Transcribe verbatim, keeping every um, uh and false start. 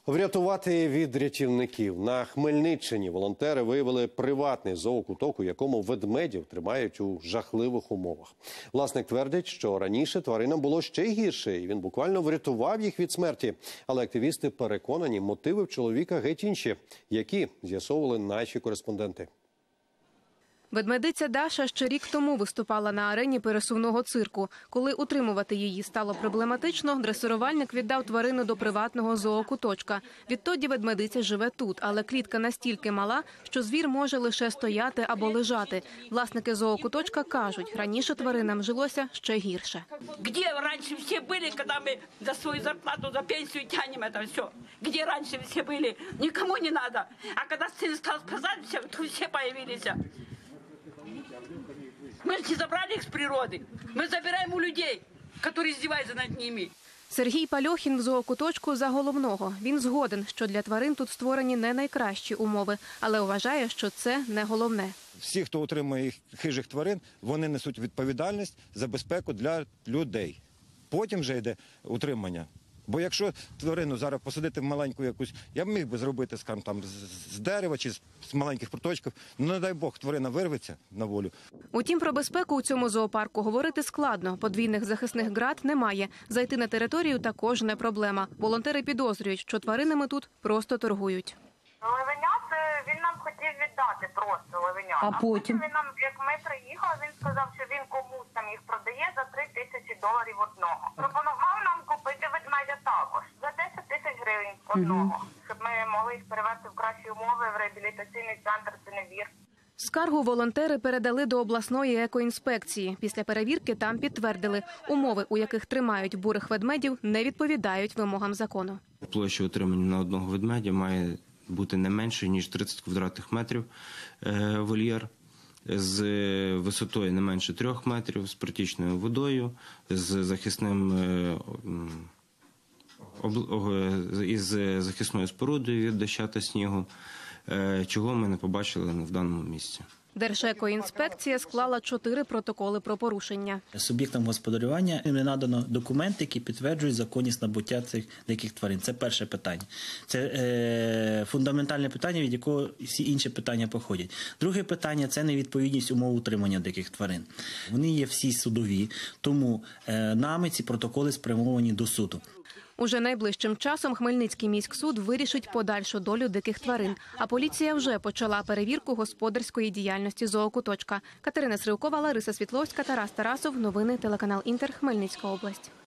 Врятувати від рятівників. На Хмельниччині волонтери виявили приватний зоокуток, у якому ведмедів тримають у жахливих умовах. Власник твердить, що раніше тваринам було ще гірше, і він буквально врятував їх від смерті. Але активісти переконані, мотиви в чоловіка геть інші, які з'ясовували наші кореспонденти. Ведмедиця Даша ще рік тому виступала на арені пересувного цирку. Коли утримувати її стало проблематично, дресирувальник віддав тварину до приватного зоокуточка. Відтоді ведмедиця живе тут, але клітка настільки мала, що звір може лише стояти або лежати. Власники зоокуточка кажуть, раніше тваринам жилося ще гірше. Де раніше всі були, коли ми за свою зарплату, за пенсію тягнемо це все? Де раніше всі були? Нікому не треба. А коли сын стал сказать, то всі з'явилися. Мы же не забрали их с природы. Мы забираем у людей, которые издеваются над ними. Сергій Пальохін в зоокуточку за головного. Він згоден, що для тварин тут створені не найкращі умови, але вважає, що це не головне. Всі, хто утримує хижих тварин, вони несуть відповідальність за безпеку для людей. Потім вже йде утримання. Бо якщо тварину зараз посадити в маленьку якусь, я б міг би зробити, скажімо, там, з дерева чи з маленьких проточків, ну не дай Бог, тварина вирветься на волю. Утім, про безпеку у цьому зоопарку говорити складно. Подвійних захисних ґрат немає. Зайти на територію також не проблема. Волонтери підозрюють, що тваринами тут просто торгують. Левенят він нам хотів віддати просто левенят. А потім? Він нам, як ми приїхали, він сказав, що він комусь там їх продає за три тисячі доларів одного. Пропонував нам купити ведмедя також за десять тисяч гривень одного, угу. щоб ми могли їх перевести в кращі умови в реабілітаційний центр «Синевір». Скаргу волонтери передали до обласної екоінспекції. Після перевірки там підтвердили, умови, у яких тримають бурих ведмедів, не відповідають вимогам закону. Площа утримання на одного ведмедя має бути не менше, ніж тридцять квадратних метрів вольєр, з висотою не менше трьох метрів, з протічною водою, з захисним із захисною спорудою від дощу та снігу, чого ми не побачили в даному місці. Держекоінспекція склала чотири протоколи про порушення. Суб'єктам господарювання не надано документи, які підтверджують законність набуття цих диких тварин. Це перше питання. Це е, фундаментальне питання, від якого всі інші питання походять. Друге питання – це невідповідність умов утримання диких тварин. Вони є всі судові, тому е, нами ці протоколи спрямовані до суду. Уже найближчим часом Хмельницький міськсуд вирішить подальшу долю диких тварин. А поліція вже почала перевірку господарської діяльності зоокуточка. Катерина Сривкова, Лариса Світловська, Тарас Тарасов. Новини телеканал Інтер. Хмельницька область.